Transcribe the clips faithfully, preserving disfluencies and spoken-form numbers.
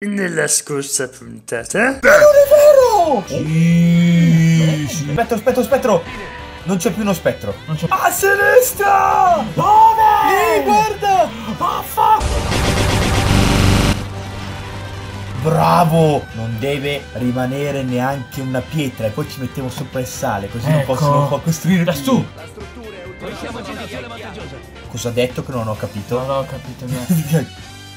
nella scorsa puntata. Non è vero! Sì, sì. Spettro, spettro, spettro! Non c'è più uno spettro. Non c'è. A sinistra! Dove? Lì, guarda! Vaffa! Bravo! Non deve rimanere neanche una pietra. E poi ci mettiamo sopra il sale, così ecco. Non possono poi costruire da su. La struttura è utilizzata vantaggiosa. Cosa ha detto che non ho capito? Non ho capito niente.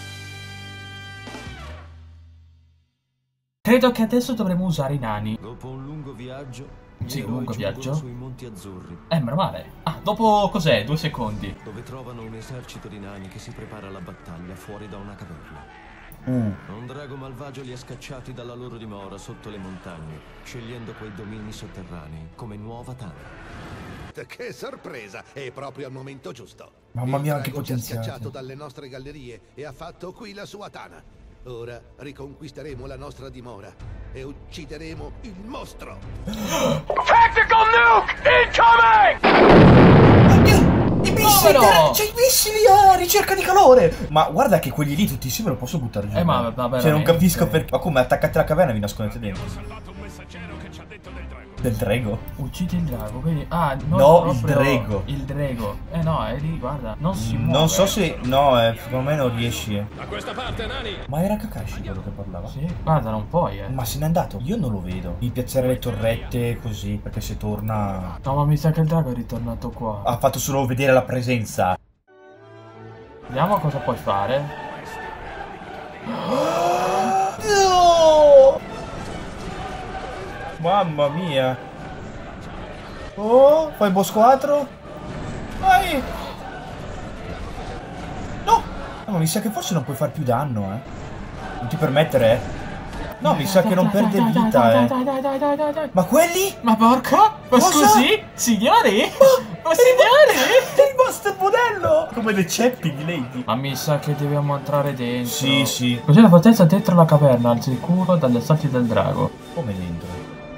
Credo che adesso dovremo usare i nani. Dopo un lungo viaggio. Sì, un lungo viaggio. Sui Monti Azzurri. Eh, meno male. Ah, dopo cos'è? Due secondi. Dove trovano un esercito di nani che si prepara alla battaglia fuori da una caverna. Mm. Un drago malvagio li ha scacciati dalla loro dimora sotto le montagne, scegliendo quei domini sotterranei come nuova Tana. Che sorpresa! È proprio al momento giusto. Mamma mia, che potenziale. Ci ha scacciato dalle nostre gallerie e ha fatto qui la sua Tana. Ora riconquisteremo la nostra dimora e uccideremo il mostro. Tactical nuke incoming! I missili! No! C'è i missili a ricerca di calore! Ma guarda che quelli lì tutti insieme lo posso buttare giù. Eh ma vabbè. Cioè non capisco perché. Ma come attaccate la caverna e vi nascondete dentro? Ho salvato un messaggero che ci ha detto del drago. Del drago? Uccidi il drago, quindi. Ah, no, no il drago. Il drago. Eh no, è lì, guarda. Non si muove. Non so se. No, eh, secondo me non riesci. Eh. Da questa parte, nani! Ma era Kakashi quello che parlava? Sì. Guarda, non puoi, eh. Ma se n'è andato? Io non lo vedo. Di piazzare le torrette così, perché se torna. No, ma mi sa che il drago è ritornato qua. Ha fatto solo vedere la presenza. Vediamo cosa puoi fare. No! Mamma mia. Oh, fai boss quattro. Vai. No. No, ma mi sa che forse non puoi far più danno, eh. Non ti permettere, eh. No, mi sa che non perde vita, eh. Dai, dai, dai, dai, dai, dai. Ma quelli? Ma porca? Ma scusi? Signori? Ma signori? È rimasto il modello! Come le ceppi di Lady. Ma mi sa che dobbiamo entrare dentro. Sì, sì. Cos'è la fortezza dentro la caverna, al sicuro dagli assalti del drago. Come dentro?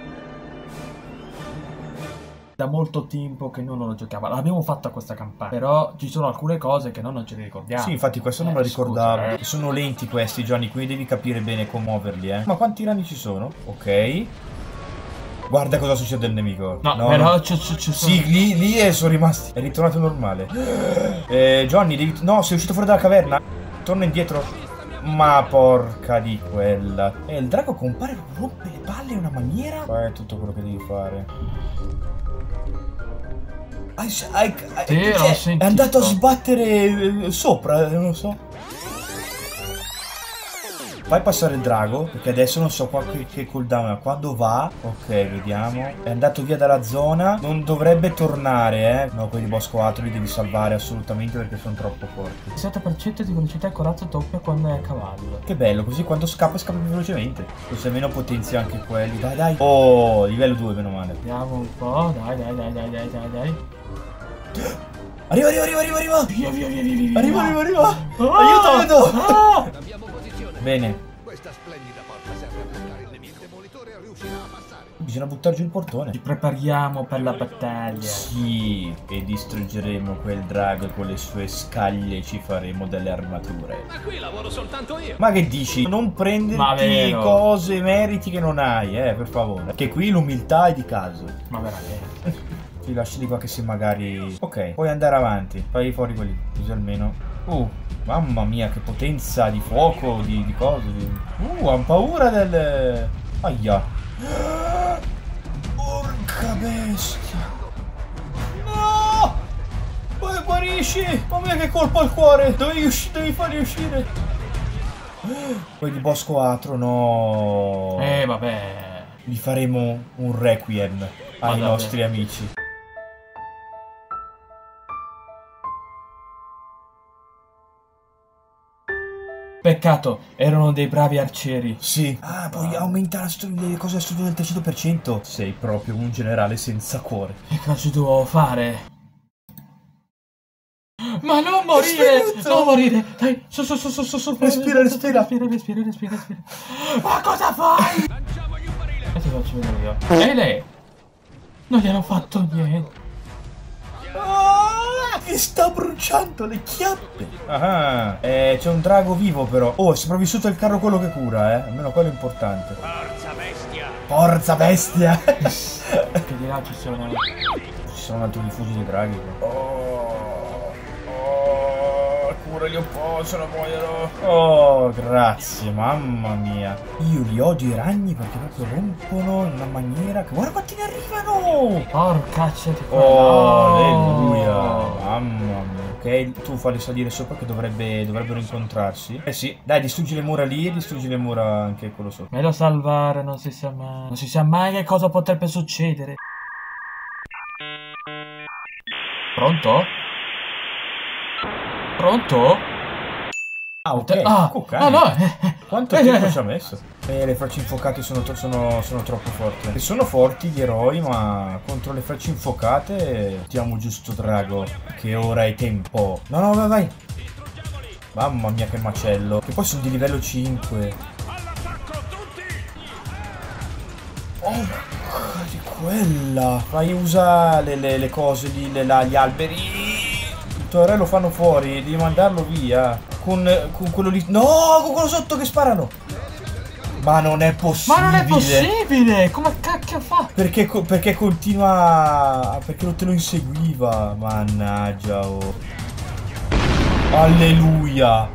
Da molto tempo che noi non lo giochiamo. L'abbiamo fatta questa campagna. Però ci sono alcune cose che noi non ce le ricordiamo. Sì, infatti questo eh, non me lo ricordavo. Scusa, eh. Sono lenti questi, Johnny, quindi devi capire bene come muoverli, eh. Ma quanti rani ci sono? Ok. Guarda cosa succede al nemico. No, no però no. Ci sono. Sì, lì, lì è, sono rimasti. È ritornato normale. Eh, Johnny, devi. No, sei uscito fuori dalla caverna. Torna indietro. Ma porca di quella. E eh, il drago compare, rompe le palle in una maniera. Fai tutto quello che devi fare. Hai, hai, hai, sì, è andato a sbattere sopra, non lo so. Fai passare il drago, perché adesso non so qua che, che cooldown ha. Quando va, ok, vediamo. È andato via dalla zona. Non dovrebbe tornare, eh. No, quelli boss quattro li devi salvare assolutamente perché sono troppo forti. sette per cento di velocità e corazza doppia quando è a cavallo. Che bello, così quando scappa scappa più velocemente. Forse meno potenzia anche quelli. Dai, dai. Oh, livello due, meno male. Vediamo un po'. Dai, dai, dai, dai, dai, dai, dai. Arriva, arriva, arriva, arriva, arriva. Via, via, via, via, via. Arriva, arriva, arriva. Oh, aiuto, aiuto. Oh. Bene. Questa splendida porta serve a bloccare il nemico. Il demolitore riuscirà a passare. Bisogna buttare giù il portone. Ci prepariamo per la battaglia. Sì, e distruggeremo quel drago e con le sue scaglie ci faremo delle armature. Ma qui lavoro soltanto io. Ma che dici? Non prenderti cose, meriti che non hai, eh, per favore. Che qui l'umiltà è di caso. Ma veramente. Ti lasci di qua che se magari. Ok, puoi andare avanti. Fai fuori quelli. Così almeno. Uh, mamma mia, che potenza di fuoco, di, di cose. Di... Uh, ho paura del. Aia. Porca bestia. No! Poi guarisci. Mamma mia, che colpo al cuore. Devi, usci... Devi farli uscire. Poi di boss quattro, no. Eh, vabbè. Gli faremo un requiem ai nostri amici. Peccato, erano dei bravi arcieri. Sì. Ah, poi aumenta le cose a studio del trecento per cento. Sei proprio un generale senza cuore. Che cosa devo fare? Ma non morire! Non morire! Dai, su, su, su, su, su, su. Respira, respira. Respira, respira, respira, respira. Ma cosa fai? Lanciamogli un barile. E ti faccio vedere io. E lei? Non gli hanno fatto niente. Oh! Mi sta bruciando le chiappe. Ah, eh, c'è un drago vivo però. Oh, è sopravvissuto il carro quello che cura, eh. Almeno quello è importante. Forza bestia! Forza bestia! Che di là ci sono... Ci sono altri rifugi di draghi. Oh, oh, curali un po', se no muoiono. Oh, grazie, mamma mia. Io li odio i ragni perché proprio rompono in una maniera che... Guarda quanti ne arrivano! Porca c'è di qua. Oh, alleluia. Mamma mia. Ok, tu falli salire sopra che dovrebbe, dovrebbero incontrarsi. Eh sì, dai, distruggi le mura lì e distruggi le mura anche quello sopra. Meglio salvare, non si sa mai. Non si sa mai che cosa potrebbe succedere. Pronto? Pronto? Ah, ok. Ah, Oh, ah no. Quanto Eh, tempo eh. ci ha messo? Eh, le frecce infuocate sono, sono, sono troppo forti. E sono forti gli eroi, ma contro le frecce infuocate mettiamo giusto drago. Che ora è tempo. No, no, vai, vai. Mamma mia che macello. Che poi sono di livello cinque. Oh, di quella. Fai usa le, le, le cose lì, le, la, gli alberi. Il tuo re lo fanno fuori, devi mandarlo via. Con, con quello lì. No, con quello sotto che sparano. Ma non è possibile. Ma non è possibile. Come cacchio fa? Perché, perché continua. Perché non te lo inseguiva. Mannaggia, oh. Alleluia.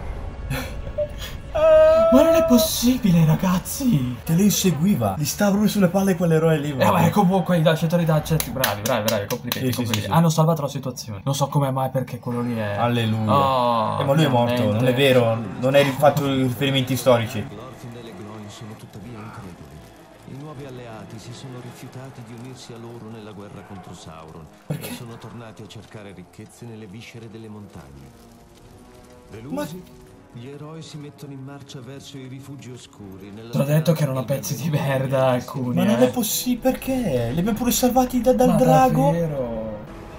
Ma non è possibile, ragazzi. Te lo inseguiva. Gli stava proprio sulle palle quell'eroe lì. Eh vabbè, comunque i daciatori d'accetti, bravi, bravi, bravi, complimenti, Sì, sì, complimenti. sì, sì. Hanno salvato la situazione. Non so come mai, perché quello lì è... Alleluia. Oh, eh, ma lui è morto, veramente. non è vero. Non hai fatto riferimenti storici. L'Orfindel e Gloin sono tuttavia increduli. I nuovi alleati si sono rifiutati di unirsi a loro nella guerra contro Sauron e sono tornati a cercare ricchezze nelle viscere delle montagne. Delusi, gli eroi si mettono in marcia verso i rifugi oscuri. Ti ho detto che erano pezzi di merda alcuni. Ma non eh. è possibile, perché? Li abbiamo pure salvati da, dal Ma drago. davvero?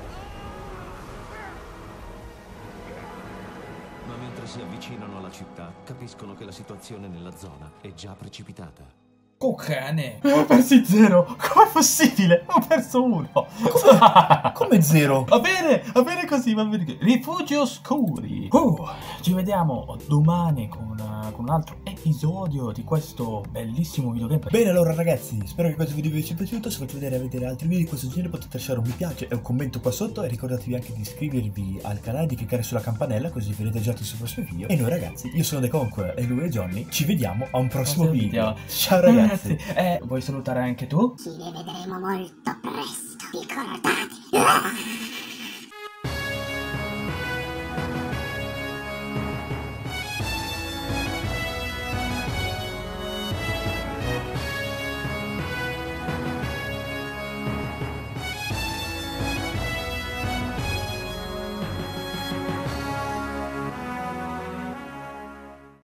Ma mentre si avvicinano alla città, capiscono che la situazione nella zona è già precipitata. Oh cane. Ho perso zero. Com'è possibile? Ho perso uno. Come, come zero? Va bene, va bene così, va bene così. Rifugi oscuri. Uh, ci vediamo domani con, uh, con un altro episodio di questo bellissimo videogame. Bene, allora ragazzi, spero che questo video vi sia piaciuto. Se volete vedere, vedere altri video di questo genere potete lasciare un mi piace e un commento qua sotto. E ricordatevi anche di iscrivervi al canale, di cliccare sulla campanella così verrete aggiornati sui prossimi video. E noi ragazzi, io sono The Conqueror e lui è Johnny. Ci vediamo a un prossimo video. Ciao ragazzi. Eh, vuoi salutare anche tu? Ci rivedremo molto presto, ricordate.